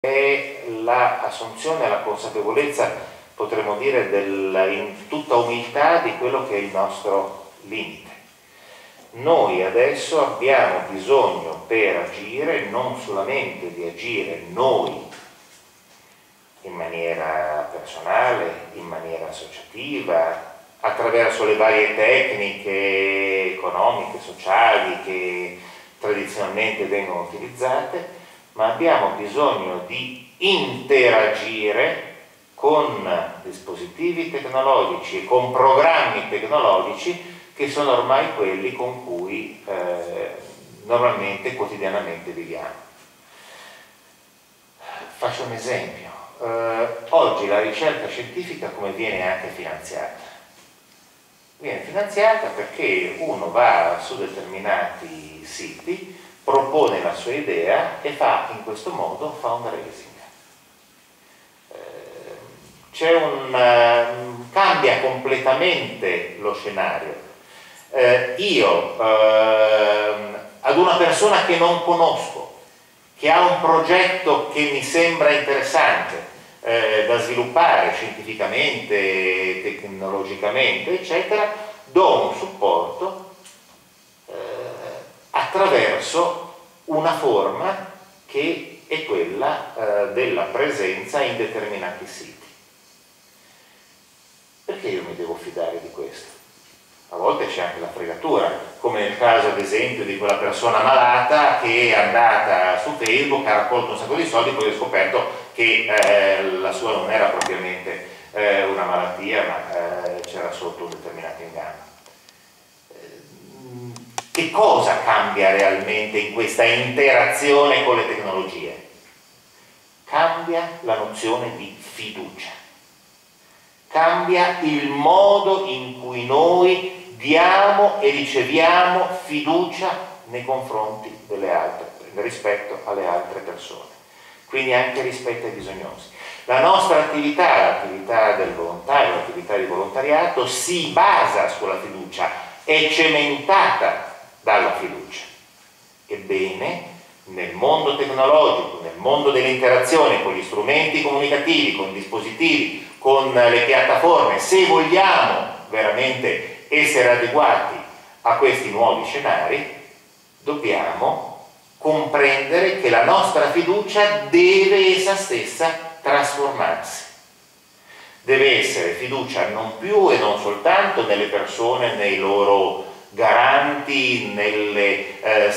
è l'assunzione e la consapevolezza, potremmo dire, in tutta umiltà di quello che è il nostro limite. Noi adesso abbiamo bisogno per agire non solamente di agire noi in maniera personale, in maniera associativa, attraverso le varie tecniche economiche, sociali che tradizionalmente vengono utilizzate, ma abbiamo bisogno di interagire con dispositivi tecnologici e con programmi tecnologici che sono ormai quelli con cui normalmente, quotidianamente viviamo. Faccio un esempio. Oggi la ricerca scientifica come viene anche finanziata? Viene finanziata perché uno va su determinati siti, propone la sua idea e fa in questo modo fundraising. Cambia completamente lo scenario. Ad una persona che non conosco, che ha un progetto che mi sembra interessante da sviluppare scientificamente, tecnologicamente, eccetera, do un supporto attraverso una forma che è quella della presenza in determinati siti. Perché io mi devo fidare di questo? A volte c'è anche la fregatura, come nel caso ad esempio di quella persona malata che è andata su Facebook, ha raccolto un sacco di soldi, poi ha scoperto che la sua non era propriamente una malattia, ma c'era sotto un determinato inganno. Che cosa cambia realmente in questa interazione con le tecnologie? Cambia la nozione di fiducia. Cambia il modo in cui noi diamo e riceviamo fiducia nei confronti delle altre, rispetto alle altre persone, quindi anche rispetto ai bisognosi. La nostra attività, l'attività del volontario, l'attività di volontariato si basa sulla fiducia, è cementata dalla fiducia. Ebbene, nel mondo tecnologico, nel mondo delle interazioni con gli strumenti comunicativi, con i dispositivi, con le piattaforme, se vogliamo veramente essere adeguati a questi nuovi scenari, dobbiamo comprendere che la nostra fiducia deve essa stessa trasformarsi. Deve essere fiducia non più e non soltanto nelle persone, nei loro garanti, nei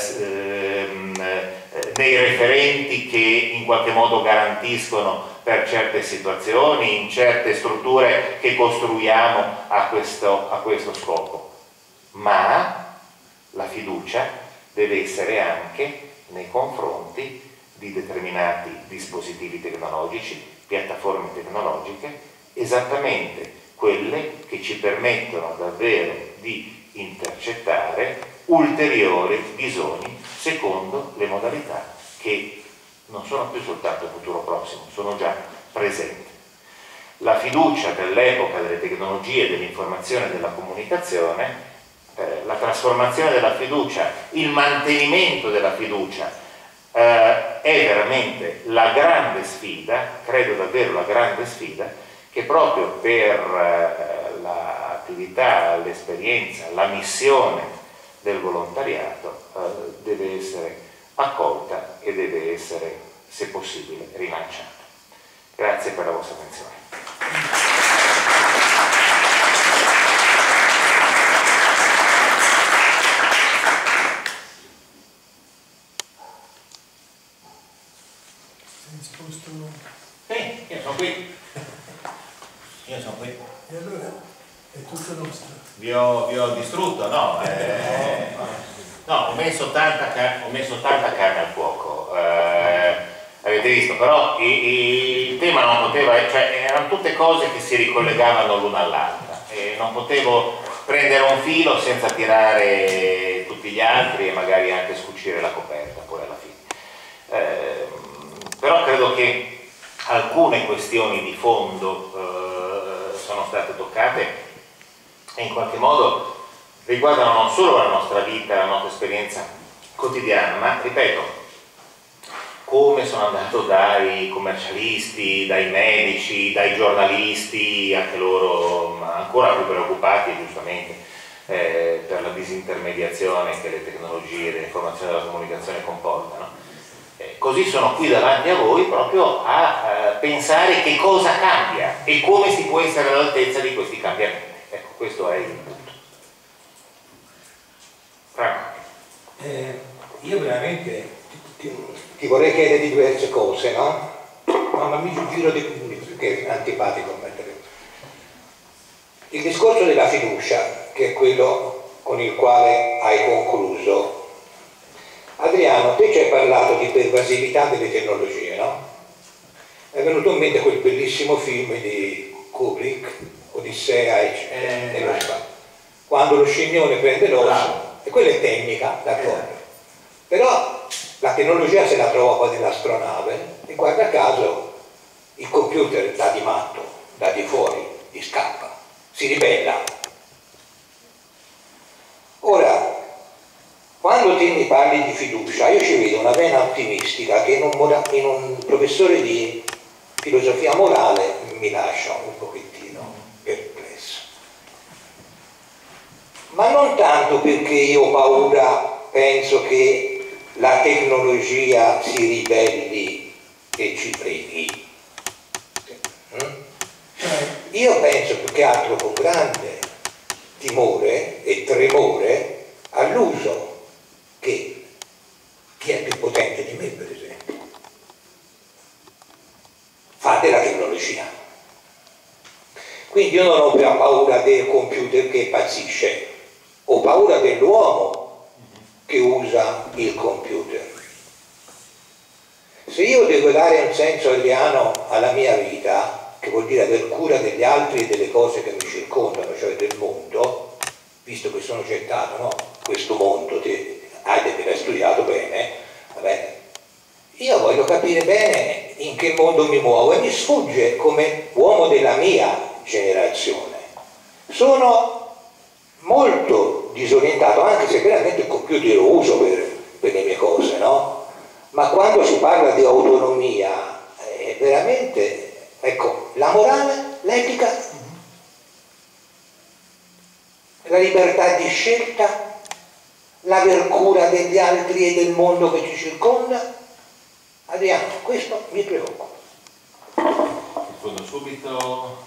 referenti che in qualche modo garantiscono per certe situazioni, in certe strutture che costruiamo a questo scopo. Ma la fiducia deve essere anche nei confronti di determinati dispositivi tecnologici, piattaforme tecnologiche, esattamente quelle che ci permettono davvero di intercettare ulteriori bisogni secondo le modalità che non sono più soltanto il futuro prossimo, sono già presenti. La fiducia dell'epoca delle tecnologie, dell'informazione e della comunicazione, la trasformazione della fiducia, il mantenimento della fiducia è veramente la grande sfida, credo davvero la grande sfida, che proprio per l'attività, l'esperienza, la missione del volontariato deve essere accolta e deve essere, se possibile, rilanciata. Grazie per la vostra attenzione. Sei disposto? Sì, io sono qui. Io sono qui. E allora è tutto nostro. Vi ho distrutto? No. No, ho messo tanta carne al fuoco, avete visto, però il tema non poteva, cioè erano tutte cose che si ricollegavano l'una all'altra e non potevo prendere un filo senza tirare tutti gli altri e magari anche scucire la coperta poi alla fine. Però credo che alcune questioni di fondo sono state toccate e in qualche modo riguardano non solo la nostra vita, la nostra esperienza quotidiana, ma ripeto, come sono andato dai commercialisti, dai medici, dai giornalisti, anche loro ancora più preoccupati giustamente per la disintermediazione che le tecnologie dell'informazione e della comunicazione comportano. Così sono qui davanti a voi proprio a pensare che cosa cambia e come si può essere all'altezza di questi cambiamenti. Ecco, questo è il punto. Io veramente ti vorrei chiedere di diverse cose, no? Ma mi giro di più, che è antipatico a mettere. Il discorso della fiducia, che è quello con il quale hai concluso. Adriano, te ci hai parlato di pervasività delle tecnologie, no? È venuto in mente quel bellissimo film di Kubrick, Odissea nello spazio, quando lo scimmione prende l'osso, e quella è tecnica, d'accordo. Però la tecnologia se la trova poi nell'astronave e guarda caso il computer dà di matto, dà di fuori, gli scappa, si ribella. Ora, quando te mi parli di fiducia, io ci vedo una vena ottimistica che in un professore di filosofia morale mi lascia un pochettino perplesso. Ma non tanto perché io ho paura, penso che la tecnologia si ribelli e ci freghi. Io penso più che altro con grande timore e tremore all'uso che chi è più potente di me, per esempio, fa della tecnologia. Quindi io non ho più paura del computer che impazzisce, ho paura dell'uomo che usa il computer. Se io devo dare un senso Adriano alla mia vita, che vuol dire aver cura degli altri e delle cose che mi circondano, cioè del mondo, visto che sono gettato, no? Questo mondo, l'hai studiato bene, va bene. Io voglio capire bene in che mondo mi muovo e mi sfugge come uomo della mia generazione. Sono molto disorientato, anche se veramente il computer lo uso per le mie cose, no? Ma quando si parla di autonomia, veramente, ecco, la morale, l'etica, la libertà di scelta, l'aver cura degli altri e del mondo che ci circonda, Adriano, questo mi preoccupa. Rispondo subito.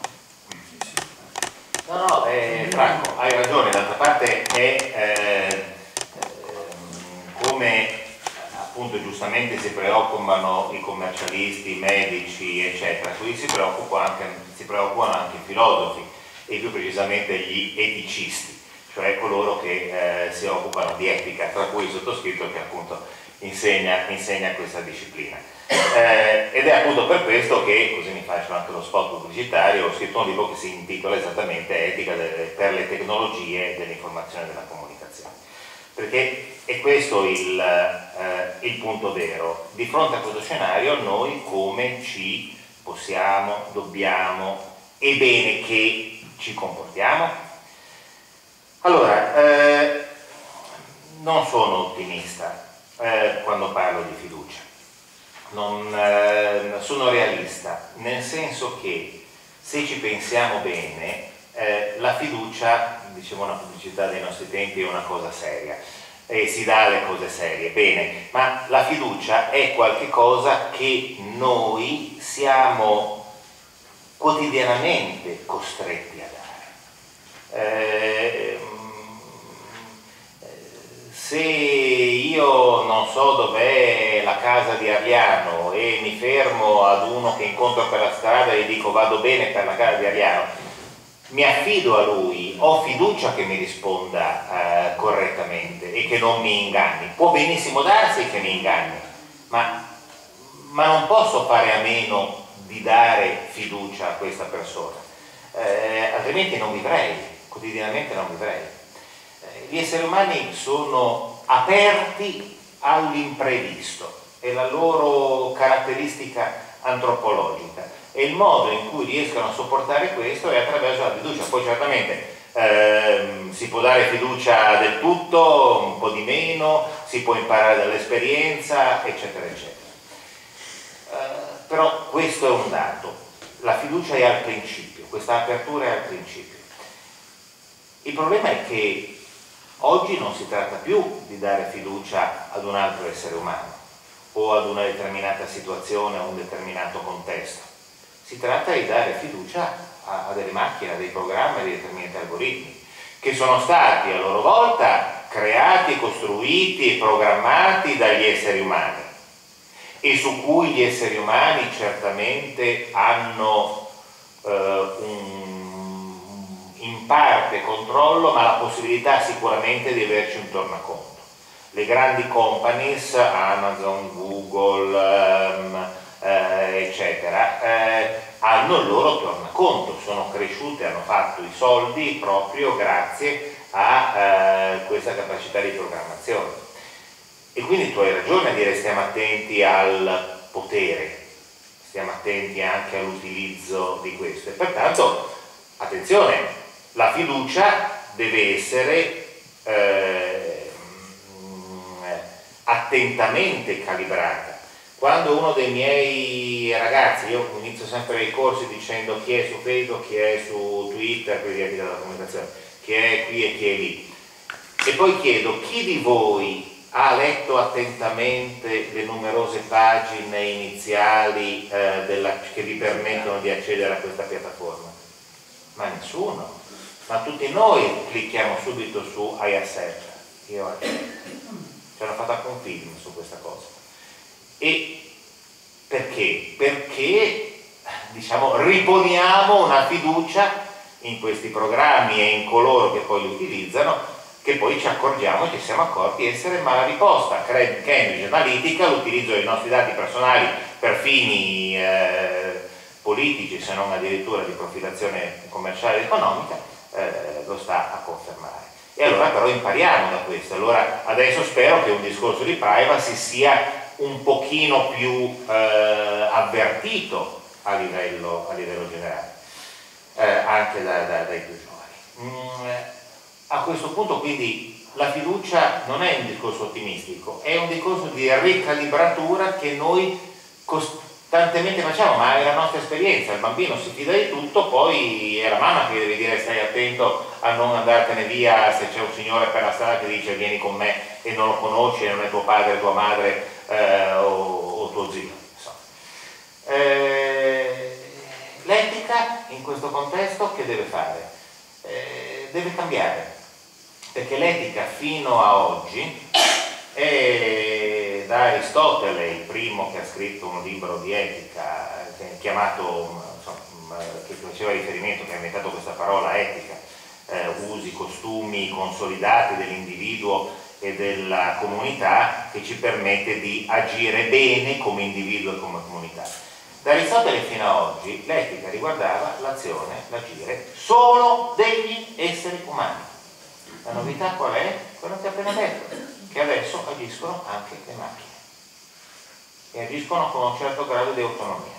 No, Franco, hai ragione, d'altra parte è come appunto giustamente si preoccupano i commercialisti, i medici, eccetera, così si preoccupano anche i filosofi e più precisamente gli eticisti, cioè coloro che si occupano di etica, tra cui il sottoscritto che appunto insegna questa disciplina. Ed è appunto per questo che, così mi faccio anche lo spot pubblicitario, ho scritto un libro che si intitola esattamente Etica per le tecnologie dell'informazione e della comunicazione. Perché è questo il punto vero. Di fronte a questo scenario noi come ci possiamo, dobbiamo, è bene che ci comportiamo? Allora, non sono ottimista quando parlo di fiducia, sono realista, nel senso che se ci pensiamo bene, la fiducia, dicevo una pubblicità dei nostri tempi, è una cosa seria e si dà alle cose serie, bene, ma la fiducia è qualche cosa che noi siamo quotidianamente costretti a dare. Se io non so dov'è la casa di Ariano e mi fermo ad uno che incontro per la strada e gli dico vado bene per la casa di Ariano, mi affido a lui, ho fiducia che mi risponda correttamente e che non mi inganni. Può benissimo darsi che mi inganni, ma non posso fare a meno di dare fiducia a questa persona, altrimenti non vivrei, quotidianamente non vivrei. Gli esseri umani sono aperti all'imprevisto, è la loro caratteristica antropologica e il modo in cui riescono a sopportare questo è attraverso la fiducia. Poi certamente si può dare fiducia del tutto, un po' di meno, si può imparare dall'esperienza, eccetera, eccetera. però questo è un dato, la fiducia è al principio, questa apertura è al principio. Il problema è che oggi non si tratta più di dare fiducia ad un altro essere umano o ad una determinata situazione o un determinato contesto, si tratta di dare fiducia a delle macchine, a dei programmi, a dei determinati algoritmi che sono stati a loro volta creati, costruiti e programmati dagli esseri umani e su cui gli esseri umani certamente hanno in parte controllo, ma la possibilità sicuramente di averci un tornaconto. Le grandi companies, Amazon, Google, eccetera, hanno il loro tornaconto, sono cresciute, hanno fatto i soldi proprio grazie a questa capacità di programmazione. E quindi tu hai ragione a dire stiamo attenti al potere, stiamo attenti anche all'utilizzo di questo e pertanto attenzione, la fiducia deve essere attentamente calibrata. Quando uno dei miei ragazzi, io inizio sempre i corsi dicendo chi è su Facebook, chi è su Twitter, per via della comunicazione, chi è qui e chi è lì, e poi chiedo chi di voi ha letto attentamente le numerose pagine iniziali che vi permettono di accedere a questa piattaforma? Ma nessuno, ma tutti noi clicchiamo subito su I accept, io accetto. Ci hanno fatto anche un film su questa cosa. E perché? Perché diciamo riponiamo una fiducia in questi programmi e in coloro che poi li utilizzano, che poi ci accorgiamo e ci siamo accorti essere male riposta. Cambridge Analytica, l'utilizzo dei nostri dati personali per fini politici, se non addirittura di profilazione commerciale ed economica, lo sta a confermare. E allora però impariamo da questo. Allora adesso spero che un discorso di privacy sia un pochino più avvertito a livello generale, anche dai più giovani. A questo punto quindi la fiducia non è un discorso ottimistico, è un discorso di ricalibratura che noi costantemente facciamo, ma è la nostra esperienza, il bambino si fida di tutto, poi è la mamma che deve dire stai attento a non andartene via se c'è un signore per la strada che dice vieni con me e non lo conosci e non è tuo padre, tua madre o tuo zio. L'etica in questo contesto che deve fare? Deve cambiare, perché l'etica fino a oggi è da Aristotele, il primo che ha scritto un libro di etica chiamato, che faceva riferimento, che ha inventato questa parola etica, usi, costumi consolidati dell'individuo e della comunità che ci permette di agire bene come individuo e come comunità. Da Aristotele fino a oggi l'etica riguardava l'azione, l'agire solo degli esseri umani. La novità qual è? Quello che ho appena detto, che adesso agiscono anche le macchine e agiscono con un certo grado di autonomia.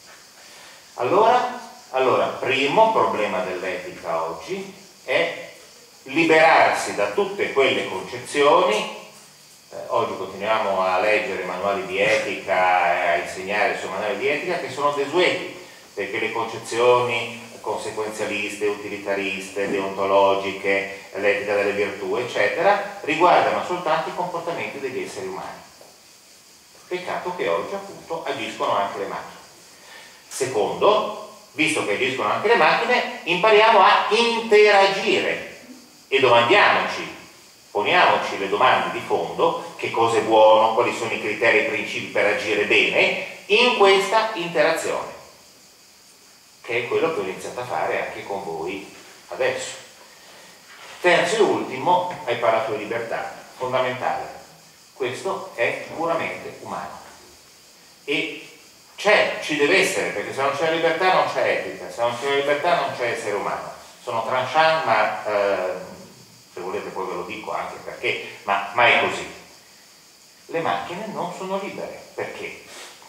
Allora, primo problema dell'etica oggi è liberarsi da tutte quelle concezioni. Oggi continuiamo a leggere manuali di etica e a insegnare sui manuali di etica che sono desueti, perché le concezioni conseguenzialiste, utilitariste, deontologiche, l'etica delle virtù, eccetera, riguardano soltanto i comportamenti degli esseri umani. Peccato che oggi appunto agiscono anche le macchine. Secondo, visto che agiscono anche le macchine, impariamo a interagire e domandiamoci, poniamoci le domande di fondo, che cosa è buono, quali sono i criteri e i principi per agire bene in questa interazione, che è quello che ho iniziato a fare anche con voi adesso. Terzo e ultimo, hai parlato di libertà, fondamentale. Questo è puramente umano e ci deve essere, perché se non c'è libertà non c'è etica, se non c'è libertà non c'è essere umano. Sono tranchant, ma se volete poi ve lo dico anche perché, ma è così. Le macchine non sono libere. Perché?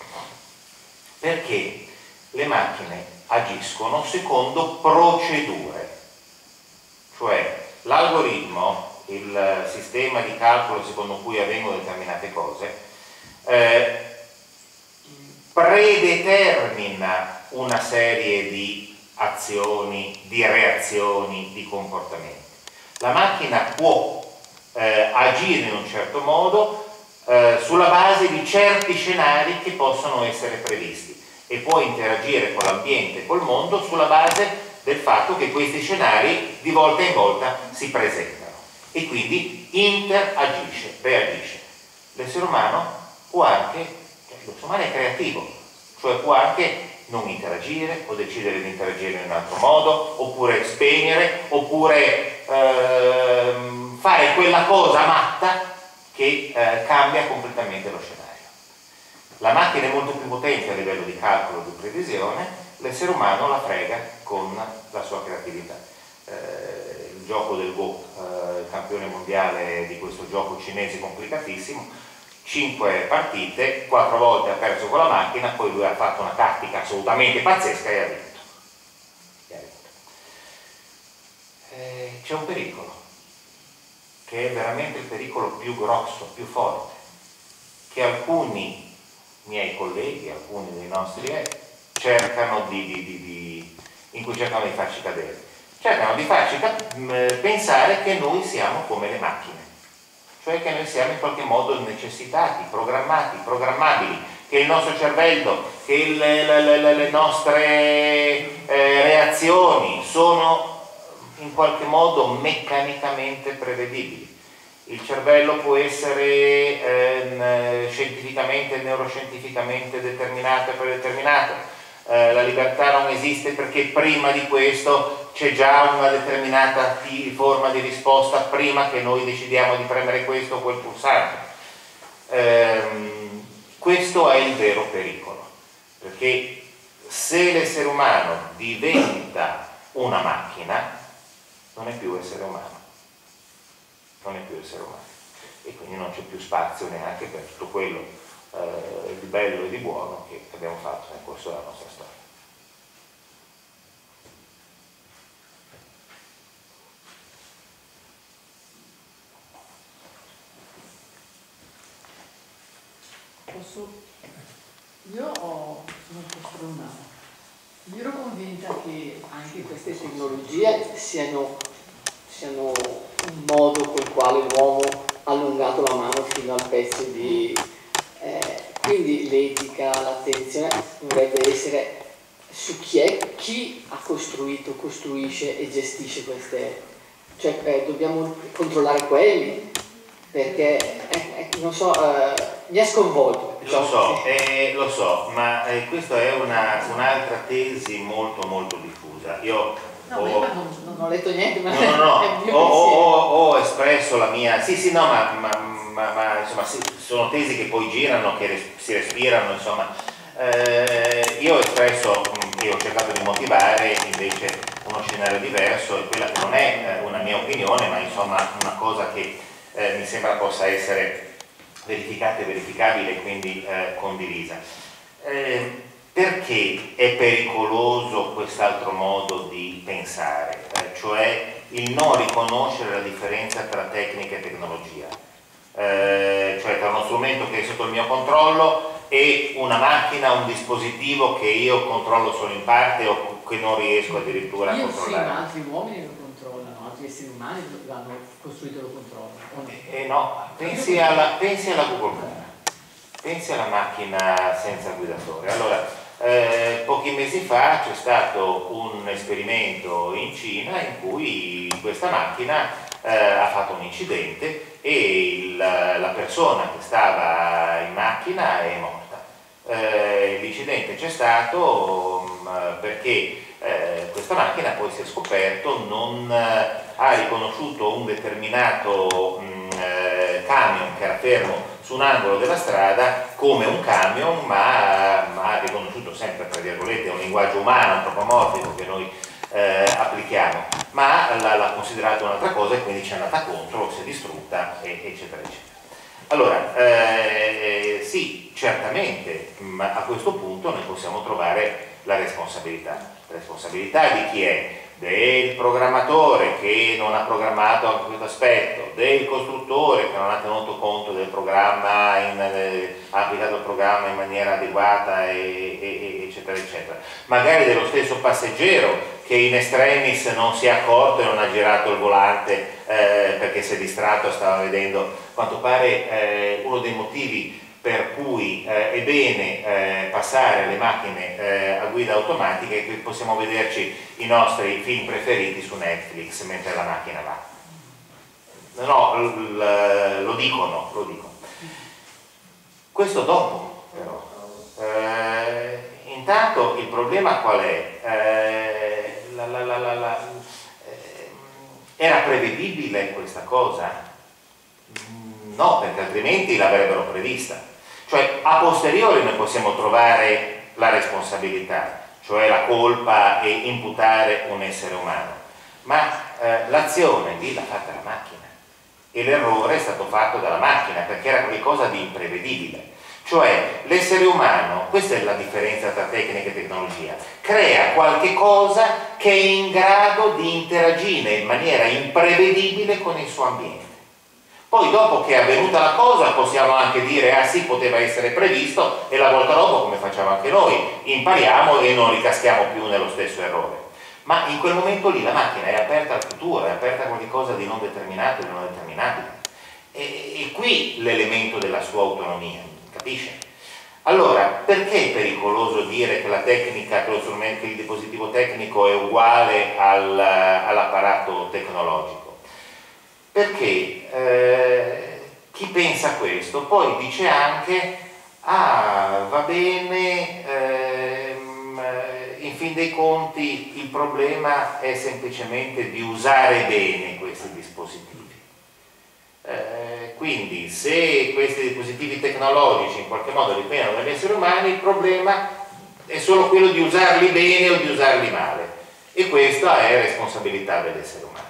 Perché le macchine agiscono secondo procedure, cioè l'algoritmo, il sistema di calcolo secondo cui avvengono determinate cose, predetermina una serie di azioni, di reazioni, di comportamenti. La macchina può agire in un certo modo sulla base di certi scenari che possono essere previsti e può interagire con l'ambiente, col mondo, sulla base del fatto che questi scenari di volta in volta si presentano e quindi interagisce, reagisce. L'essere umano può anche, l'essere umano è creativo, cioè può anche non interagire o decidere di interagire in un altro modo, oppure spegnere, oppure fare quella cosa matta che cambia completamente lo scenario. La macchina è molto più potente a livello di calcolo e di previsione, l'essere umano la frega con la sua creatività. Il gioco del Go, il campione mondiale di questo gioco cinese complicatissimo, 5 partite, 4 volte ha perso con la macchina, poi lui ha fatto una tattica assolutamente pazzesca e ha vinto. C'è un pericolo, che è veramente il pericolo più grosso, più forte, che alcuni miei colleghi, alcuni dei nostri cercano in cui cercano di farci cadere. Cercano di farci pensare che noi siamo come le macchine, cioè che noi siamo in qualche modo necessitati, programmati, programmabili, che il nostro cervello, che le nostre reazioni sono in qualche modo meccanicamente prevedibili. Il cervello può essere scientificamente, neuroscientificamente determinato e predeterminato. La libertà non esiste perché prima di questo c'è già una determinata forma di risposta prima che noi decidiamo di premere questo o quel pulsante. Questo è il vero pericolo, perché se l'essere umano diventa una macchina, non è più essere umano. Non è più essere umano e quindi non c'è più spazio neanche per tutto quello di bello e di buono che abbiamo fatto nel corso della nostra storia. Sono un po' stronnata. Io ero convinta che anche queste tecnologie siano un modo col quale l'uomo ha allungato la mano fino al pezzo di... quindi l'etica, l'attenzione dovrebbe essere su chi ha costruito, costruisce e gestisce queste... Cioè dobbiamo controllare quelli, perché non so, mi ha sconvolto. Lo so, ma questa è un'altra tesi molto molto diffusa. Io non ho letto niente, ma ho espresso la mia... Sì, no, ma insomma sono tesi che poi girano, che si respirano, insomma. Io ho espresso, io ho cercato di motivare invece uno scenario diverso, e quella che non è una mia opinione, ma insomma una cosa che mi sembra possa essere verificata e verificabile e quindi condivisa. Perché è pericoloso quest'altro modo di pensare, cioè il non riconoscere la differenza tra tecnica e tecnologia, cioè tra uno strumento che è sotto il mio controllo e una macchina, un dispositivo che io controllo solo in parte o che non riesco addirittura a controllare. Sì, ma altri uomini lo controllano, altri esseri umani l'hanno costruito e lo controllano. No, pensi alla Google Car, pensi alla macchina senza guidatore. Allora, pochi mesi fa c'è stato un esperimento in Cina in cui questa macchina ha fatto un incidente e la persona che stava in macchina è morta. L'incidente c'è stato perché questa macchina poi si è scoperto non ha riconosciuto un determinato camion che era fermo su un angolo della strada come un camion, ma ha riconosciuto sempre, tra virgolette, un linguaggio umano, antropomorfico che noi applichiamo, ma l'ha considerato un'altra cosa e quindi ci è andata contro, si è distrutta, eccetera, eccetera. Allora, sì, certamente, ma a questo punto noi possiamo trovare la responsabilità. La responsabilità di chi è? del programmatore che non ha programmato anche questo aspetto, del costruttore che non ha tenuto conto del programma, ha applicato il programma in maniera adeguata, eccetera, eccetera. Magari dello stesso passeggero che in extremis non si è accorto e non ha girato il volante perché si è distratto, stava vedendo. A quanto pare uno dei motivi per cui è bene passare alle macchine a guida automatica è che possiamo vederci i nostri film preferiti su Netflix mentre la macchina va. No, lo dicono. Questo dopo, però. Intanto il problema qual è? Era prevedibile questa cosa? No, perché altrimenti l'avrebbero prevista. Cioè, a posteriori noi possiamo trovare la responsabilità, cioè la colpa e imputare un essere umano, ma l'azione lì l'ha fatta la macchina e l'errore è stato fatto dalla macchina perché era qualcosa di imprevedibile. Cioè, l'essere umano, questa è la differenza tra tecnica e tecnologia, crea qualche cosa che è in grado di interagire in maniera imprevedibile con il suo ambiente. Poi dopo che è avvenuta la cosa possiamo anche dire ah sì, poteva essere previsto, e la volta dopo, come facciamo anche noi, impariamo e non ricaschiamo più nello stesso errore. Ma in quel momento lì la macchina è aperta al futuro, è aperta a qualcosa di non determinato e di non determinabile. E qui l'elemento della sua autonomia, capisce? Allora, perché è pericoloso dire che la tecnica, che lo strumento, che il dispositivo tecnico è uguale all'apparato tecnologico? Perché chi pensa questo poi dice anche ah, va bene, in fin dei conti il problema è semplicemente di usare bene questi dispositivi. Quindi se questi dispositivi tecnologici in qualche modo dipendono dagli esseri umani, il problema è solo quello di usarli bene o di usarli male, e questa è responsabilità dell'essere umano.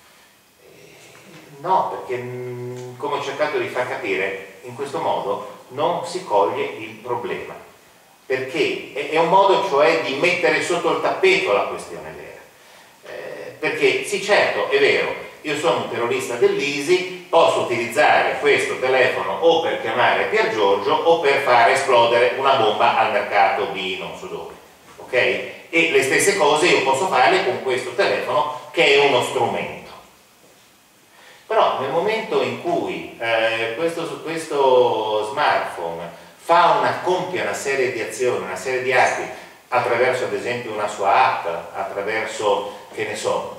No, perché come ho cercato di far capire, in questo modo non si coglie il problema, perché è un modo cioè di mettere sotto il tappeto la questione vera. Perché sì, certo, è vero, io sono un terrorista dell'ISI, posso utilizzare questo telefono o per chiamare Pier Giorgio o per far esplodere una bomba al mercato di non so dove, ok? E le stesse cose io posso farle con questo telefono che è uno strumento. Però nel momento in cui questo smartphone compie una serie di azioni, una serie di atti attraverso ad esempio una sua app, attraverso, che ne so,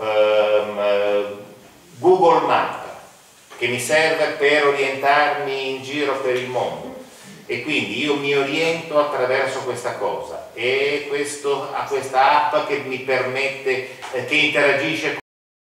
Google Maps, che mi serve per orientarmi in giro per il mondo, e quindi io mi oriento attraverso questa cosa, e ha questa app che mi permette, che interagisce